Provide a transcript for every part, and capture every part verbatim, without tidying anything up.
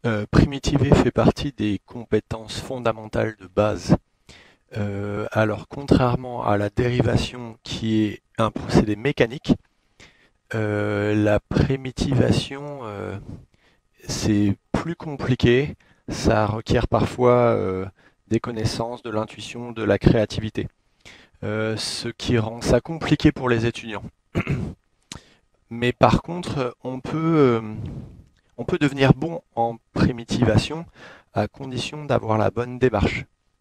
Euh, primitiver fait partie des compétences fondamentales de base. Euh, alors, contrairement à la dérivation qui est un procédé mécanique, euh, la primitivation, euh, c'est plus compliqué. Ça requiert parfois euh, des connaissances, de l'intuition, de la créativité. Euh, ce qui rend ça compliqué pour les étudiants. Mais par contre, on peut, euh, on peut devenir bon en primitivation à condition d'avoir la bonne démarche.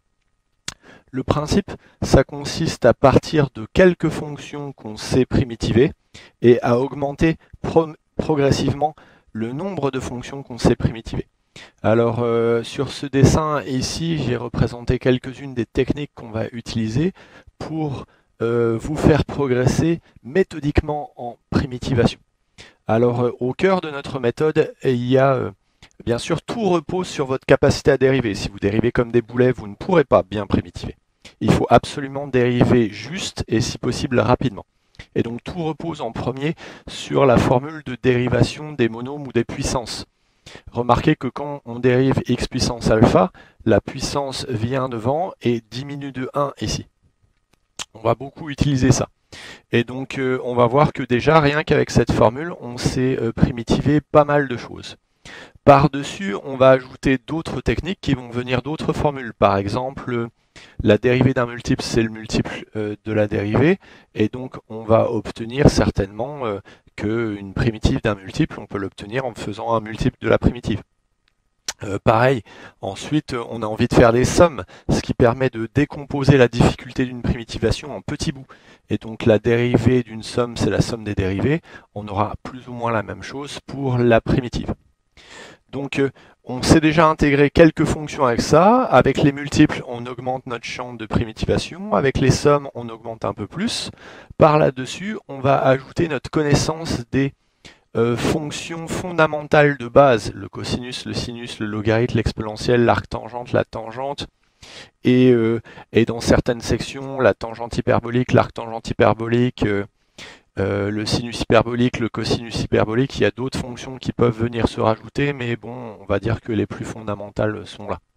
Le principe, ça consiste à partir de quelques fonctions qu'on sait primitiver et à augmenter pro progressivement le nombre de fonctions qu'on sait primitiver. Alors euh, sur ce dessin ici, j'ai représenté quelques-unes des techniques qu'on va utiliser pour euh, vous faire progresser méthodiquement en primitivation. Alors euh, au cœur de notre méthode, il y a euh, bien sûr tout repose sur votre capacité à dériver. Si vous dérivez comme des boulets, vous ne pourrez pas bien primitiver. Il faut absolument dériver juste et si possible rapidement. Et donc tout repose en premier sur la formule de dérivation des monômes ou des puissances. Remarquez que quand on dérive x puissance alpha, la puissance vient devant et diminue de un ici. On va beaucoup utiliser ça. Et donc euh, on va voir que déjà, rien qu'avec cette formule, on sait euh, primitiver pas mal de choses. Par-dessus, on va ajouter d'autres techniques qui vont venir d'autres formules. Par exemple, la dérivée d'un multiple, c'est le multiple euh, de la dérivée. Et donc on va obtenir certainement euh, qu'une primitive d'un multiple, on peut l'obtenir en faisant un multiple de la primitive. Euh, pareil, ensuite on a envie de faire des sommes, ce qui permet de décomposer la difficulté d'une primitivation en petits bouts. Et donc la dérivée d'une somme, c'est la somme des dérivées. On aura plus ou moins la même chose pour la primitive. Donc euh, on sait déjà intégrer quelques fonctions avec ça. Avec les multiples, on augmente notre champ de primitivation. Avec les sommes, on augmente un peu plus. Par là-dessus, on va ajouter notre connaissance des euh, fonctions fondamentales de base. Le cosinus, le sinus, le logarithme, l'exponentielle, l'arctangente, la tangente. Et, euh, et dans certaines sections, la tangente hyperbolique, l'arctangente hyperbolique, euh, Euh, le sinus hyperbolique, le cosinus hyperbolique, il y a d'autres fonctions qui peuvent venir se rajouter, mais bon, on va dire que les plus fondamentales sont là.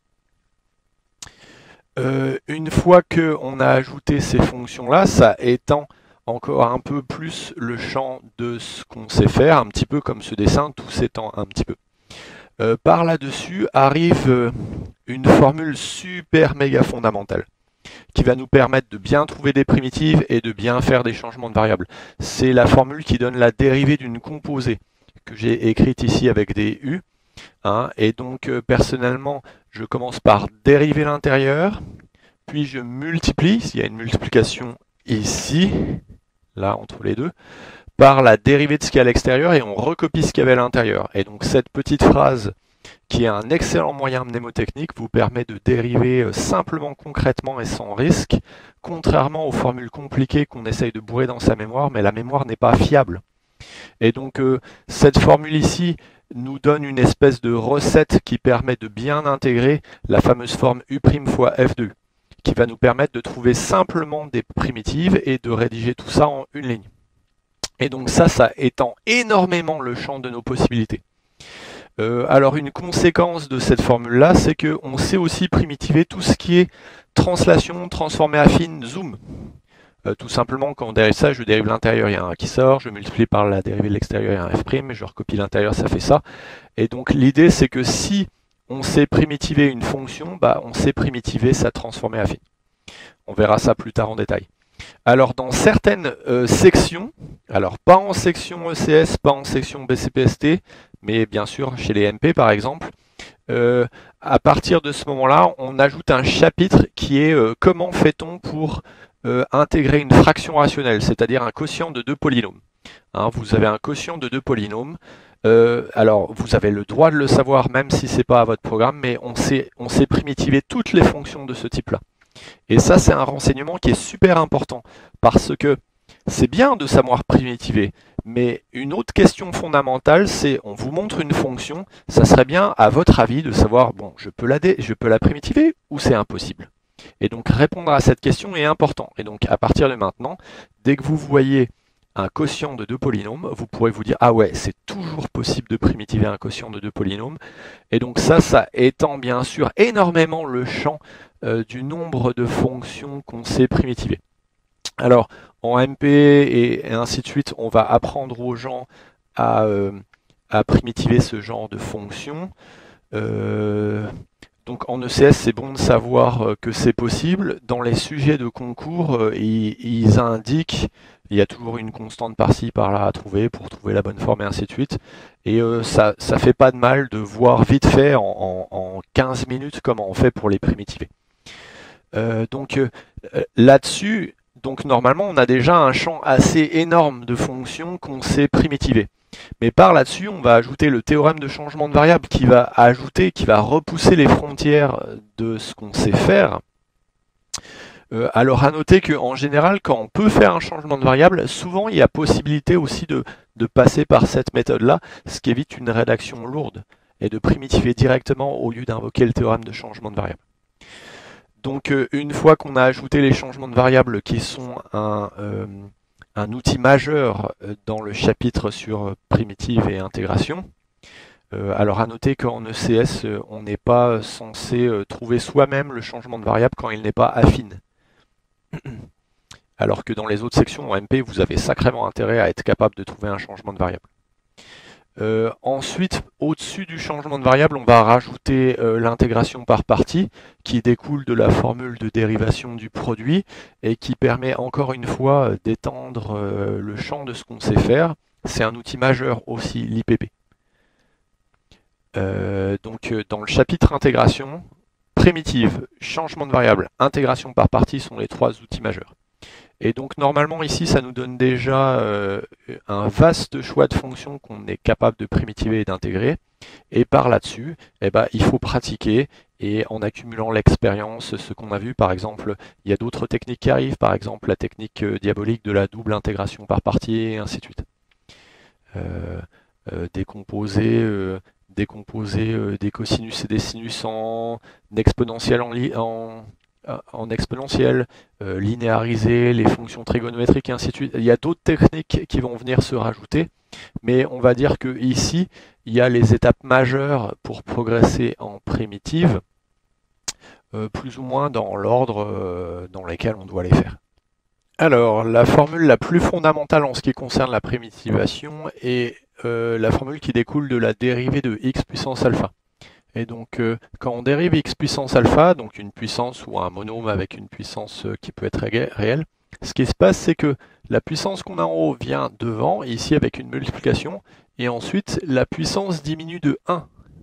Euh, une fois qu'on a ajouté ces fonctions-là, ça étend encore un peu plus le champ de ce qu'on sait faire, un petit peu comme ce dessin, tout s'étend un petit peu. Euh, par là-dessus arrive euh, une formule super méga fondamentale, qui va nous permettre de bien trouver des primitives et de bien faire des changements de variables. C'est la formule qui donne la dérivée d'une composée, que j'ai écrite ici avec des U. Hein, et donc, euh, personnellement, je commence par dériver l'intérieur, puis je multiplie, s'il y a une multiplication ici, là, entre les deux, par la dérivée de ce qu'il y a à l'extérieur, et on recopie ce qu'il y avait à l'intérieur. Et donc, cette petite phrase qui est un excellent moyen mnémotechnique, vous permet de dériver simplement, concrètement et sans risque, contrairement aux formules compliquées qu'on essaye de bourrer dans sa mémoire, mais la mémoire n'est pas fiable. Et donc euh, cette formule ici nous donne une espèce de recette qui permet de bien intégrer la fameuse forme U' fois F deux, qui va nous permettre de trouver simplement des primitives et de rédiger tout ça en une ligne. Et donc ça, ça étend énormément le champ de nos possibilités. Euh, alors une conséquence de cette formule-là, c'est qu'on sait aussi primitiver tout ce qui est translation, transformée affine, zoom. Euh, tout simplement, quand on dérive ça, je dérive l'intérieur, il y a un qui sort, je multiplie par la dérivée de l'extérieur, il y a un f', je recopie l'intérieur, ça fait ça. Et donc l'idée, c'est que si on sait primitiver une fonction, bah, on sait primitiver sa transformée affine. On verra ça plus tard en détail. Alors dans certaines euh, sections, alors pas en section E C S, pas en section B C P S T, mais bien sûr chez les M P par exemple, euh, à partir de ce moment-là, on ajoute un chapitre qui est euh, comment fait-on pour euh, intégrer une fraction rationnelle, c'est-à-dire un quotient de deux polynômes. Hein, vous avez un quotient de deux polynômes. Euh, alors vous avez le droit de le savoir même si c'est pas à votre programme, mais on sait, on sait primitiver toutes les fonctions de ce type-là. Et ça, c'est un renseignement qui est super important, parce que c'est bien de savoir primitiver, mais une autre question fondamentale, c'est on vous montre une fonction, ça serait bien, à votre avis, de savoir, bon, je peux la, dé je peux la primitiver ou c'est impossible? Et donc répondre à cette question est important. Et donc à partir de maintenant, dès que vous voyez un quotient de deux polynômes, vous pourrez vous dire « Ah ouais, c'est toujours possible de primitiver un quotient de deux polynômes ». Et donc ça, ça étend bien sûr énormément le champ euh, du nombre de fonctions qu'on sait primitiver. Alors, en M P et, et ainsi de suite, on va apprendre aux gens à, euh, à primitiver ce genre de fonctions. Euh, donc en E C S, c'est bon de savoir que c'est possible. Dans les sujets de concours, ils, ils indiquent, il y a toujours une constante par-ci, par-là à trouver pour trouver la bonne forme et ainsi de suite. Et euh, ça ça fait pas de mal de voir vite fait en, en, en quinze minutes comment on fait pour les primitiver. Euh, donc euh, là-dessus, donc normalement on a déjà un champ assez énorme de fonctions qu'on sait primitiver. Mais par là-dessus, on va ajouter le théorème de changement de variable qui va ajouter, qui va repousser les frontières de ce qu'on sait faire. Euh, alors à noter qu'en général, quand on peut faire un changement de variable, souvent il y a possibilité aussi de, de passer par cette méthode-là, ce qui évite une rédaction lourde et de primitiver directement au lieu d'invoquer le théorème de changement de variable. Donc euh, une fois qu'on a ajouté les changements de variables qui sont un... Euh, un outil majeur dans le chapitre sur primitive et intégration. Euh, alors à noter qu'en E C S, on n'est pas censé trouver soi-même le changement de variable quand il n'est pas affine. Alors que dans les autres sections en M P, vous avez sacrément intérêt à être capable de trouver un changement de variable. Euh, ensuite, au-dessus du changement de variable, on va rajouter euh, l'intégration par partie qui découle de la formule de dérivation du produit et qui permet encore une fois d'étendre euh, le champ de ce qu'on sait faire. C'est un outil majeur aussi, l'I P P. Euh, donc euh, dans le chapitre intégration, primitive, changement de variable, intégration par partie sont les trois outils majeurs. Et donc normalement ici, ça nous donne déjà euh, un vaste choix de fonctions qu'on est capable de primitiver et d'intégrer. Et par là-dessus, eh ben, il faut pratiquer et en accumulant l'expérience, ce qu'on a vu, par exemple, il y a d'autres techniques qui arrivent, par exemple la technique diabolique de la double intégration par partie et ainsi de suite. Euh, euh, décomposer, euh, décomposer euh, des cosinus et des sinus en exponentielle en, en en exponentielle, euh, linéariser les fonctions trigonométriques et ainsi de suite. Il y a d'autres techniques qui vont venir se rajouter, mais on va dire que ici, il y a les étapes majeures pour progresser en primitive, euh, plus ou moins dans l'ordre euh, dans lequel on doit les faire. Alors, la formule la plus fondamentale en ce qui concerne la primitivation est euh, la formule qui découle de la dérivée de x puissance alpha. Et donc, euh, quand on dérive x puissance alpha, donc une puissance ou un monôme avec une puissance euh, qui peut être réelle, ce qui se passe, c'est que la puissance qu'on a en haut vient devant, ici avec une multiplication, et ensuite la puissance diminue de un.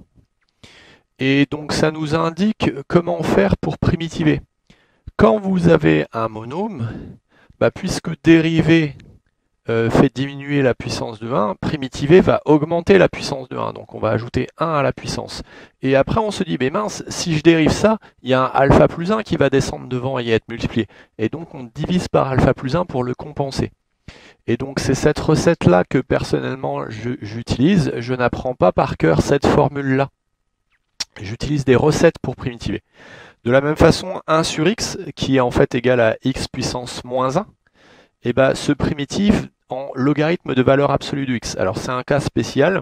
Et donc, ça nous indique comment faire pour primitiver. Quand vous avez un monôme, bah, puisque dériver Euh, fait diminuer la puissance de un, primitiver va augmenter la puissance de un, donc on va ajouter un à la puissance. Et après on se dit, mais mince, si je dérive ça, il y a un alpha plus un qui va descendre devant et être multiplié. Et donc on divise par alpha plus un pour le compenser. Et donc c'est cette recette-là que personnellement j'utilise, je, je n'apprends pas par cœur cette formule-là. J'utilise des recettes pour primitiver. De la même façon, un sur x, qui est en fait égal à x puissance moins un, et ben, ce primitive en logarithme de valeur absolue de x. Alors c'est un cas spécial.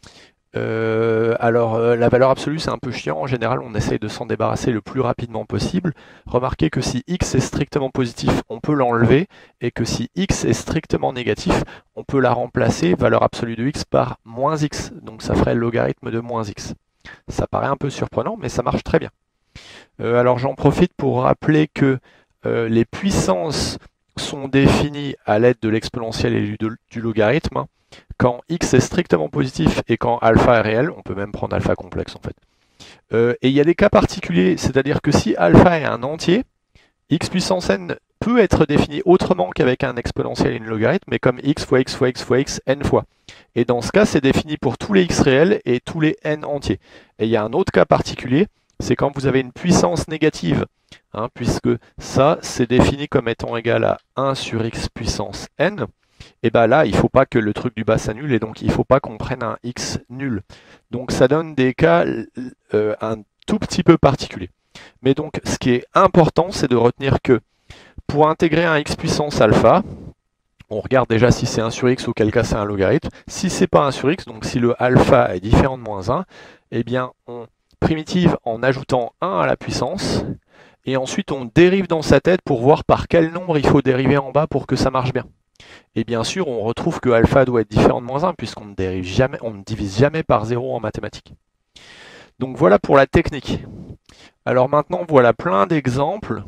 Euh, alors euh, la valeur absolue c'est un peu chiant, en général on essaye de s'en débarrasser le plus rapidement possible. Remarquez que si x est strictement positif, on peut l'enlever, et que si x est strictement négatif, on peut la remplacer, valeur absolue de x, par moins x. Donc ça ferait le logarithme de moins x. Ça paraît un peu surprenant, mais ça marche très bien. Euh, alors j'en profite pour rappeler que euh, les puissances sont définis à l'aide de l'exponentielle et du, du logarithme quand x est strictement positif et quand alpha est réel. On peut même prendre alpha complexe en fait. Euh, et il y a des cas particuliers, c'est-à-dire que si alpha est un entier, x puissance n peut être défini autrement qu'avec un exponentiel et un logarithme, mais comme x fois x fois x fois x n fois. Et dans ce cas, c'est défini pour tous les x réels et tous les n entiers. Et il y a un autre cas particulier, c'est quand vous avez une puissance négative, hein, puisque ça, c'est défini comme étant égal à un sur x puissance n. Et bien là, il ne faut pas que le truc du bas s'annule, et donc il ne faut pas qu'on prenne un x nul. Donc ça donne des cas euh, un tout petit peu particuliers. Mais donc, ce qui est important, c'est de retenir que pour intégrer un x puissance alpha, On regarde déjà si c'est un sur x, auquel cas c'est un logarithme. Si c'est pas un sur x, donc si le alpha est différent de moins un, eh bien on primitive en ajoutant un à la puissance, et ensuite on dérive dans sa tête pour voir par quel nombre il faut dériver en bas pour que ça marche bien. Et bien sûr, on retrouve que alpha doit être différent de moins un, puisqu'on ne dérive jamais, on ne divise jamais par zéro en mathématiques. Donc voilà pour la technique. Alors maintenant, voilà plein d'exemples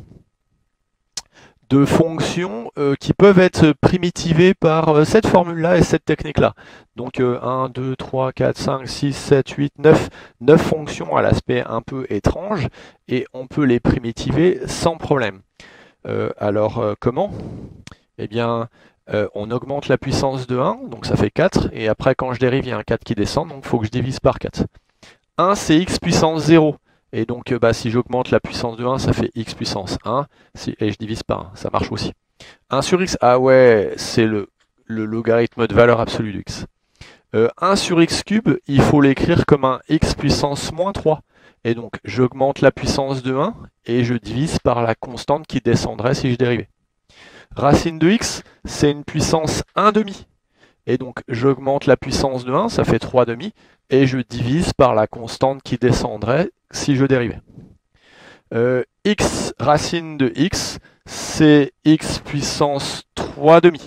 de fonctions euh, qui peuvent être primitivées par euh, cette formule-là et cette technique-là. Donc euh, un, deux, trois, quatre, cinq, six, sept, huit, neuf, neuf fonctions à l'aspect un peu étrange, et on peut les primitiver sans problème. Euh, alors euh, comment? Eh bien, euh, on augmente la puissance de un, donc ça fait quatre, et après quand je dérive, il y a un quatre qui descend, donc il faut que je divise par quatre. un, c'est x puissance zéro. Et donc, bah, si j'augmente la puissance de un, ça fait x puissance un, si, et je divise par un, ça marche aussi. un sur x, ah ouais, c'est le, le logarithme de valeur absolue de x. Euh, un sur x cube, il faut l'écrire comme un x puissance moins trois. Et donc, j'augmente la puissance de un, et je divise par la constante qui descendrait si je dérivais. Racine de x, c'est une puissance un demi. Et donc, j'augmente la puissance de un, ça fait trois demi, et je divise par la constante qui descendrait si je dérivais. Euh, x racine de x, c'est x puissance trois demi.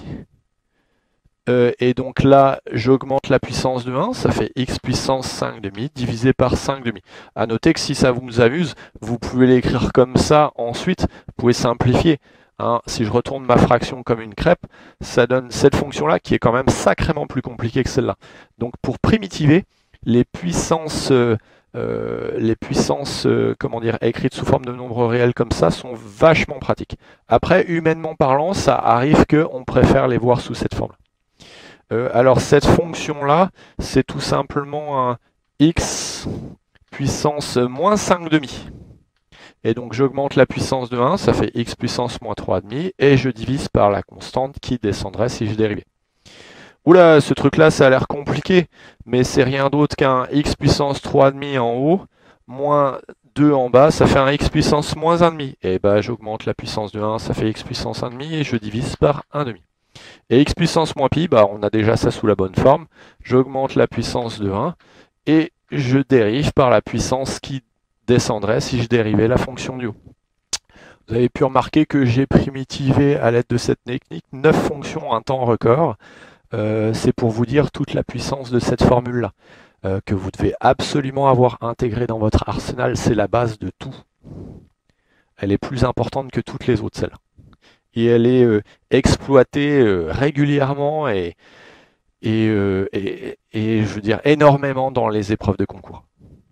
Euh, et donc là, j'augmente la puissance de un, ça fait x puissance cinq demi, divisé par cinq demi. À noter que si ça vous amuse, vous pouvez l'écrire comme ça ensuite, vous pouvez simplifier. Hein, si je retourne ma fraction comme une crêpe, ça donne cette fonction-là qui est quand même sacrément plus compliquée que celle-là. Donc pour primitiver, les puissances, euh, euh, les puissances euh, comment dire, écrites sous forme de nombres réels comme ça sont vachement pratiques. Après, humainement parlant, ça arrive qu'on préfère les voir sous cette forme. Euh, alors cette fonction-là, c'est tout simplement un x puissance moins cinq demi. Et donc j'augmente la puissance de un, ça fait x puissance moins trois demi, et je divise par la constante qui descendrait si je dérivais. Oula, ce truc-là, ça a l'air compliqué, mais c'est rien d'autre qu'un x puissance trois demi en haut, moins deux en bas, ça fait un x puissance moins un demi. Et bah j'augmente la puissance de un, ça fait x puissance un demi, et je divise par un demi. Et x puissance moins pi, bah on a déjà ça sous la bonne forme. J'augmente la puissance de un, et je dérive par la puissance qui descendrait si je dérivais la fonction du haut. Vous avez pu remarquer que j'ai primitivé à l'aide de cette technique neuf fonctions en un temps record. Euh, c'est pour vous dire toute la puissance de cette formule-là, euh, que vous devez absolument avoir intégrée dans votre arsenal. C'est la base de tout. Elle est plus importante que toutes les autres, celle-là. Et elle est euh, exploitée euh, régulièrement et, et, euh, et, et, je veux dire, énormément dans les épreuves de concours.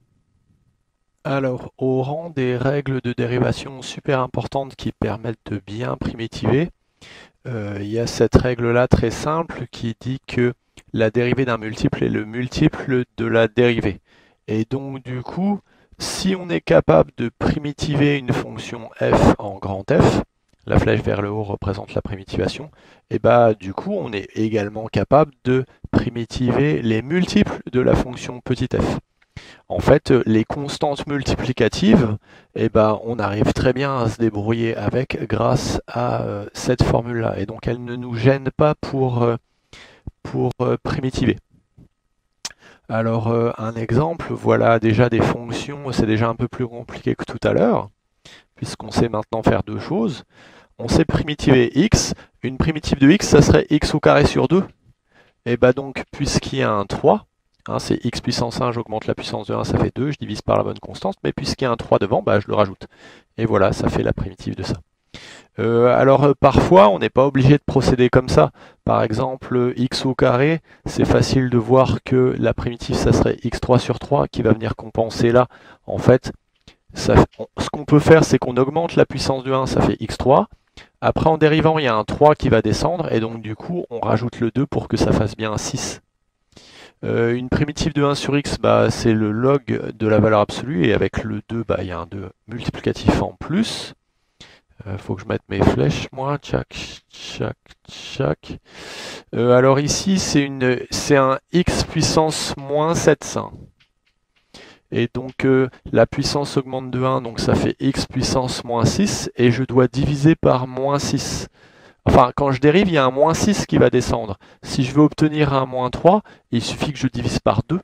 Alors, au rang des règles de dérivation super importantes qui permettent de bien primitiver, euh, il y a cette règle-là très simple qui dit que la dérivée d'un multiple est le multiple de la dérivée. Et donc, du coup, si on est capable de primitiver une fonction f en grand F, la flèche vers le haut représente la primitivation, et bah du coup, on est également capable de primitiver les multiples de la fonction petit f. En fait, les constantes multiplicatives, eh ben, on arrive très bien à se débrouiller avec grâce à euh, cette formule-là. Et donc, elle ne nous gêne pas pour, euh, pour euh, primitiver. Alors, euh, un exemple, voilà déjà des fonctions, c'est déjà un peu plus compliqué que tout à l'heure, puisqu'on sait maintenant faire deux choses. On sait primitiver x. Une primitive de x, ça serait x au carré sur deux. Et bah donc, puisqu'il y a un trois, hein, c'est x puissance un, j'augmente la puissance de un, ça fait deux, je divise par la bonne constante, mais puisqu'il y a un trois devant, bah, je le rajoute. Et voilà, ça fait la primitive de ça. Euh, alors euh, parfois, on n'est pas obligé de procéder comme ça. Par exemple, x au carré, c'est facile de voir que la primitive, ça serait x trois sur trois qui va venir compenser là. En fait, ça, on, ce qu'on peut faire, c'est qu'on augmente la puissance de un, ça fait x trois. Après, en dérivant, il y a un trois qui va descendre, et donc du coup, on rajoute le deux pour que ça fasse bien un six. Euh, une primitive de un sur x, bah, c'est le log de la valeur absolue, et avec le deux, bah, il y a un deux multiplicatif en plus. Il euh, faut que je mette mes flèches, moi. Tchac, tchac, tchac. Euh, alors ici, c'est un x puissance moins sept cents. Et donc euh, la puissance augmente de un, donc ça fait x puissance moins six, et je dois diviser par moins six. Enfin, quand je dérive, il y a un moins six qui va descendre. Si je veux obtenir un moins trois, il suffit que je divise par deux.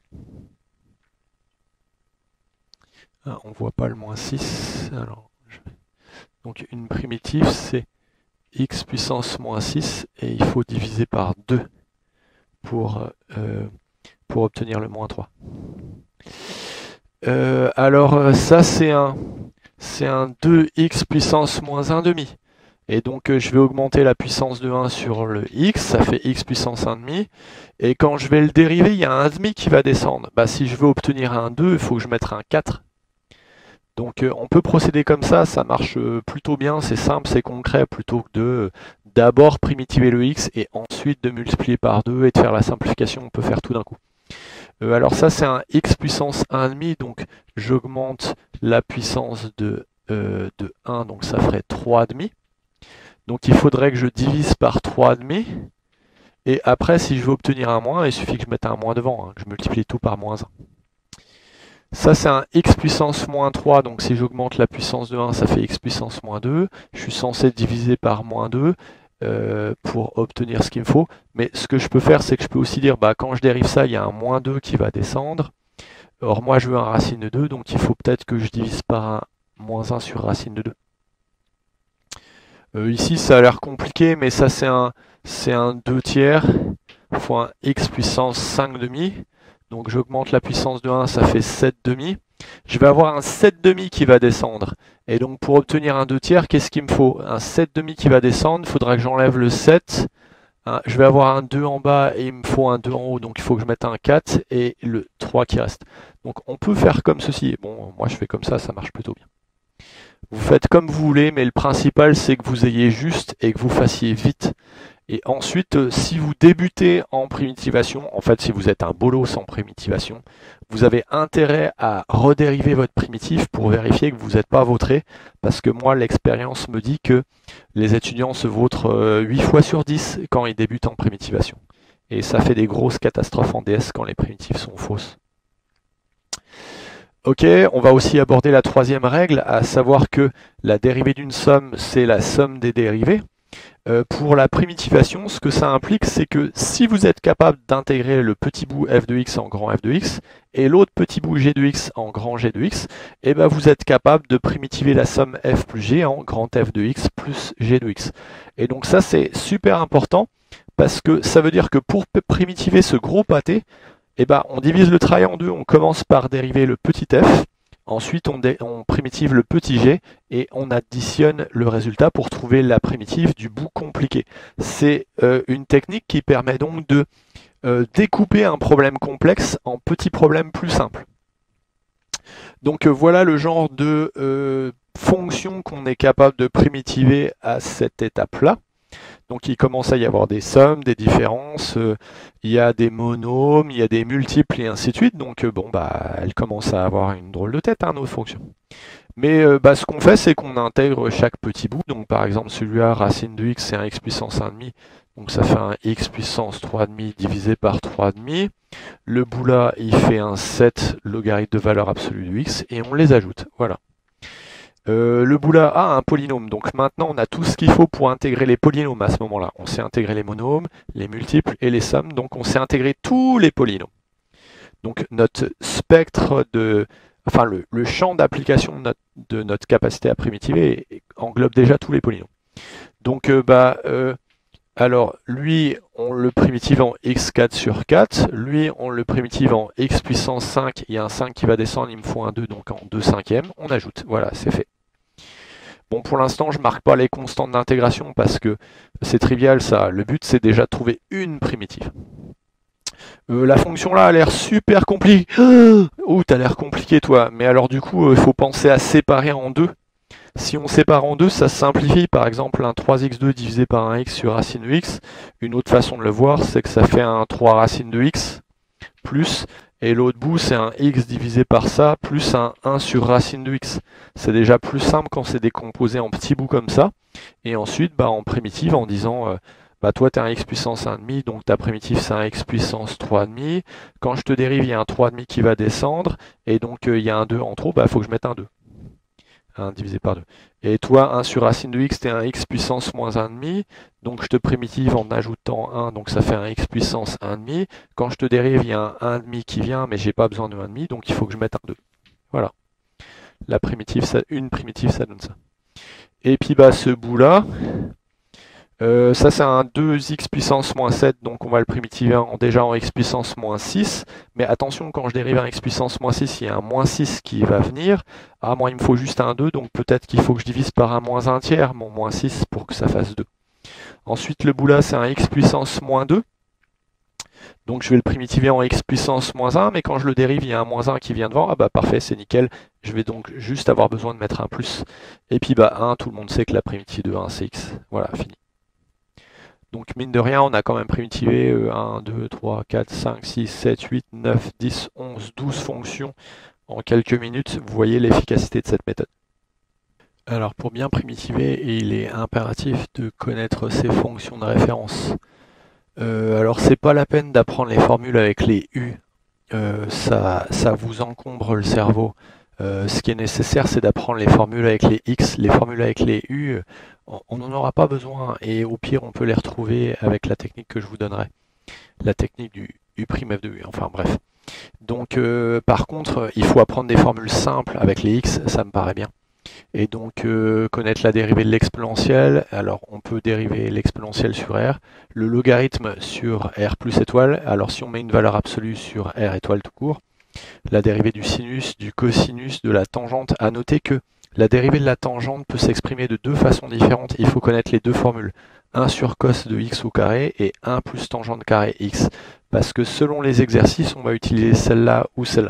Ah, on ne voit pas le moins six. Alors, je... Donc une primitive, c'est x puissance moins six, et il faut diviser par deux pour, euh, pour obtenir le moins trois. Euh, alors ça, c'est un, c'est un deux x puissance moins un demi. Et donc euh, je vais augmenter la puissance de un sur le x, ça fait x puissance un demi. Et quand je vais le dériver, il y a un demi qui va descendre. Bah, si je veux obtenir un deux, il faut que je mette un quatre. Donc euh, on peut procéder comme ça, ça marche euh, plutôt bien, c'est simple, c'est concret, plutôt que de euh, d'abord primitiver le x et ensuite de multiplier par deux et de faire la simplification, on peut faire tout d'un coup. Euh, alors ça c'est un x puissance un demi, donc j'augmente la puissance de, euh, de un, donc ça ferait trois demi. Donc il faudrait que je divise par trois demi. Et après, si je veux obtenir un moins, il suffit que je mette un moins devant, hein, que je multiplie tout par moins un. Ça, c'est un x puissance moins trois, donc si j'augmente la puissance de un, ça fait x puissance moins deux. Je suis censé diviser par moins deux euh, pour obtenir ce qu'il me faut. Mais ce que je peux faire, c'est que je peux aussi dire, bah, quand je dérive ça, il y a un moins deux qui va descendre. Or, moi, je veux un racine de deux, donc il faut peut-être que je divise par un moins un sur racine de deux. Euh, ici, ça a l'air compliqué, mais ça, c'est un, c'est un deux tiers fois un x puissance cinq demi. Donc j'augmente la puissance de un, ça fait sept demi. Je vais avoir un sept demi qui va descendre. Et donc pour obtenir un deux tiers, qu'est-ce qu'il me faut? Un sept demi qui va descendre, il faudra que j'enlève le sept. Hein, je vais avoir un deux en bas et il me faut un deux en haut, donc il faut que je mette un quatre et le trois qui reste. Donc on peut faire comme ceci. Bon, moi je fais comme ça, ça marche plutôt bien. Vous faites comme vous voulez, mais le principal c'est que vous ayez juste et que vous fassiez vite. Et ensuite, si vous débutez en primitivation, en fait, si vous êtes un bolos en primitivation, vous avez intérêt à redériver votre primitif pour vérifier que vous n'êtes pas vautré, parce que moi, l'expérience me dit que les étudiants se vautrent huit fois sur dix quand ils débutent en primitivation. Et ça fait des grosses catastrophes en D S quand les primitives sont fausses. Ok, on va aussi aborder la troisième règle, à savoir que la dérivée d'une somme, c'est la somme des dérivées. Euh, pour la primitivation, ce que ça implique, c'est que si vous êtes capable d'intégrer le petit bout f de x en grand f de x et l'autre petit bout g de x en grand g de x, et ben vous êtes capable de primitiver la somme f plus g en grand f de x plus g de x. Et donc ça, c'est super important parce que ça veut dire que pour primitiver ce gros pâté, et ben on divise le travail en deux, on commence par dériver le petit f. Ensuite, on, on primitive le petit g et on additionne le résultat pour trouver la primitive du bout compliqué. C'est euh, une technique qui permet donc de euh, découper un problème complexe en petits problèmes plus simples. Donc euh, voilà le genre de euh, fonction qu'on est capable de primitiver à cette étape-là. Donc il commence à y avoir des sommes, des différences, euh, il y a des monômes, il y a des multiples et ainsi de suite. Donc euh, bon, bah, elle commence à avoir une drôle de tête, hein, nos fonctions. Mais euh, bah, ce qu'on fait, c'est qu'on intègre chaque petit bout. Donc par exemple, celui-là, racine de x, c'est un x puissance un demi. Donc ça fait un x puissance trois demi divisé par trois demi. Le bout là, il fait un sept logarithme de valeur absolue de x et on les ajoute. Voilà. Euh, le bout là a un polynôme, donc maintenant on a tout ce qu'il faut pour intégrer les polynômes à ce moment-là. On sait intégrer les monômes, les multiples et les sommes, donc on sait intégrer tous les polynômes. Donc notre spectre de, enfin le, le champ d'application de notre, de notre capacité à primitiver englobe déjà tous les polynômes. Donc euh, bah euh, alors lui on le primitive en x quatre sur quatre, lui on le primitive en x puissance cinq, il y a un cinq qui va descendre, il me faut un deux, donc en deux cinquièmes, on ajoute, voilà c'est fait. Bon, pour l'instant, je ne marque pas les constantes d'intégration parce que c'est trivial ça. Le but, c'est déjà de trouver une primitive. Euh, la fonction là a l'air super compliquée. Oh, t'as l'air compliqué toi. Mais alors du coup, il euh, faut penser à séparer en deux. Si on sépare en deux, ça se simplifie. Par exemple, un trois x deux divisé par un x sur racine de x. Une autre façon de le voir, c'est que ça fait un trois racine de x plus... Et l'autre bout, c'est un x divisé par ça, plus un un sur racine de x. C'est déjà plus simple quand c'est décomposé en petits bouts comme ça. Et ensuite, bah, en primitive, en disant, euh, bah, toi, tu as un x puissance un demi, donc ta primitive, c'est un x puissance trois demi. Quand je te dérive, il y a un trois demi qui va descendre. Et donc, il euh, y a un deux en trop, il bah, faut que je mette un deux. un divisé par deux. Et toi, un sur racine de x, t'es un x puissance moins un virgule cinq. Donc je te primitive en ajoutant un, donc ça fait un x puissance un virgule cinq. Quand je te dérive, il y a un un virgule cinq qui vient, mais j'ai pas besoin de un virgule cinq, donc il faut que je mette un deux. Voilà. La primitive, ça, une primitive, ça donne ça. Et puis bah ce bout-là, euh, ça c'est un deux x puissance moins sept, donc on va le primitiver en, déjà en x puissance moins six. Mais attention, quand je dérive un x puissance moins six, il y a un moins six qui va venir. Ah, moi il me faut juste un deux, donc peut-être qu'il faut que je divise par un moins un tiers, mon moins six, pour que ça fasse deux. Ensuite, le bout là, c'est un x puissance moins deux. Donc je vais le primitiver en x puissance moins un, mais quand je le dérive, il y a un moins un qui vient devant. Ah bah parfait, c'est nickel. Je vais donc juste avoir besoin de mettre un plus. Et puis bah un, tout le monde sait que la primitive de un, c'est x. Voilà, fini. Donc mine de rien, on a quand même primitivé un, deux, trois, quatre, cinq, six, sept, huit, neuf, dix, onze, douze fonctions en quelques minutes. Vous voyez l'efficacité de cette méthode. Alors pour bien primitiver, il est impératif de connaître ses fonctions de référence. Euh, alors c'est pas la peine d'apprendre les formules avec les U, euh, ça, ça vous encombre le cerveau. Euh, ce qui est nécessaire, c'est d'apprendre les formules avec les X. Les formules avec les U, on n'en aura pas besoin, et au pire on peut les retrouver avec la technique que je vous donnerai. La technique du U' f de U, enfin bref. Donc euh, par contre, il faut apprendre des formules simples avec les X, ça me paraît bien. Et donc euh, connaître la dérivée de l'exponentielle. Alors on peut dériver l'exponentielle sur R, le logarithme sur R plus étoile. Alors si on met une valeur absolue sur R étoile tout court, la dérivée du sinus, du cosinus, de la tangente. À noter que la dérivée de la tangente peut s'exprimer de deux façons différentes. Il faut connaître les deux formules. un sur cos de x au carré et un plus tangente carré x. Parce que selon les exercices, on va utiliser celle-là ou celle-là.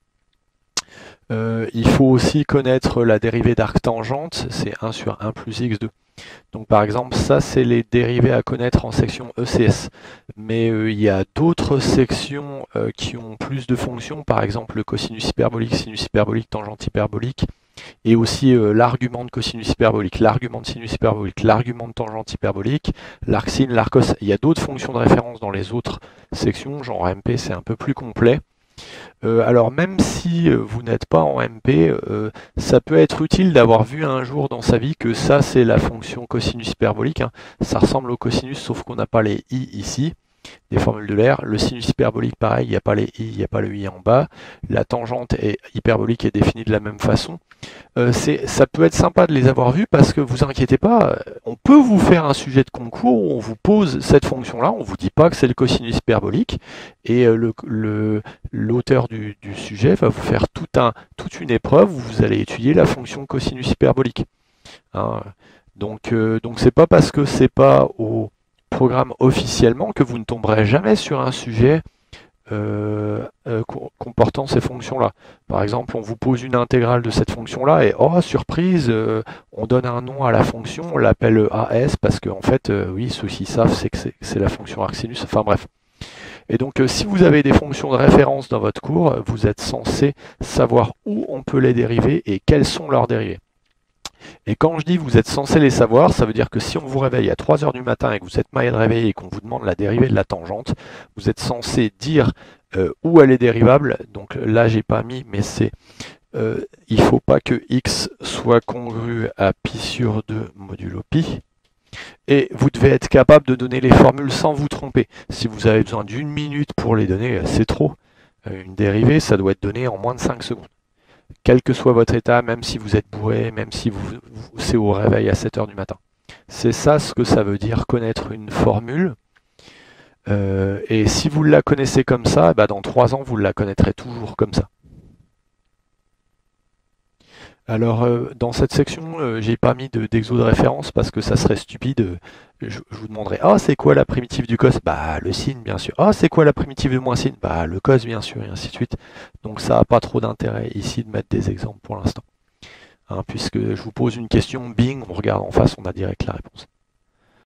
Euh, il faut aussi connaître la dérivée d'arctangente, c'est un sur un plus x deux. Donc par exemple, ça c'est les dérivées à connaître en section E C S. Mais euh, il y a d'autres sections euh, qui ont plus de fonctions, par exemple le cosinus hyperbolique, sinus hyperbolique, tangente hyperbolique, et aussi euh, l'argument de cosinus hyperbolique, l'argument de sinus hyperbolique, l'argument de tangente hyperbolique, l'arcsine, l'arcos. Il y a d'autres fonctions de référence dans les autres sections, genre M P c'est un peu plus complet. Euh, alors même si euh, vous n'êtes pas en M P, euh, ça peut être utile d'avoir vu un jour dans sa vie que ça c'est la fonction cosinus hyperbolique, hein. Ça ressemble au cosinus sauf qu'on n'a pas les i ici, des formules de l'air. Le sinus hyperbolique pareil, il n'y a pas les i, il n'y a pas le i en bas. La tangente est hyperbolique est définie de la même façon. Euh, ça peut être sympa de les avoir vus parce que vous inquiétez pas, on peut vous faire un sujet de concours où on vous pose cette fonction-là, on vous dit pas que c'est le cosinus hyperbolique, et le, le, l'auteur du, du sujet va vous faire tout un, toute une épreuve où vous allez étudier la fonction cosinus hyperbolique. Hein, donc euh, donc c'est pas parce que c'est pas au programme officiellement que vous ne tomberez jamais sur un sujet Euh, euh, comportant ces fonctions-là. Par exemple, on vous pose une intégrale de cette fonction-là et, oh, surprise, euh, on donne un nom à la fonction, on l'appelle A S parce qu'en en fait, euh, oui, ceux qui savent, c'est que c'est la fonction arcsinus, enfin bref. Et donc, euh, si vous avez des fonctions de référence dans votre cours, vous êtes censé savoir où on peut les dériver et quelles sont leurs dérivées. Et quand je dis vous êtes censé les savoir, ça veut dire que si on vous réveille à trois heures du matin et que vous êtes mal réveillé et qu'on vous demande la dérivée de la tangente, vous êtes censé dire euh, où elle est dérivable. Donc là, j'ai pas mis, mais c'est euh, il faut pas que x soit congru à pi sur deux modulo pi. Et vous devez être capable de donner les formules sans vous tromper. Si vous avez besoin d'une minute pour les donner, c'est trop. Une dérivée, ça doit être donné en moins de cinq secondes. Quel que soit votre état, même si vous êtes bourré, même si vous, vous c'est au réveil à sept heures du matin. C'est ça ce que ça veut dire connaître une formule. Euh, et si vous la connaissez comme ça, bah dans trois ans, vous la connaîtrez toujours comme ça. Alors, euh, dans cette section, euh, j'ai pas mis d'exo de, de référence parce que ça serait stupide. Je, je vous demanderai, ah, c'est quoi la primitive du cos? Bah, le sin, bien sûr. Ah, c'est quoi la primitive du moins sin? Bah, le cos, bien sûr, et ainsi de suite. Donc, ça n'a pas trop d'intérêt ici de mettre des exemples pour l'instant. Hein, puisque je vous pose une question, bing, on regarde en face, on a direct la réponse.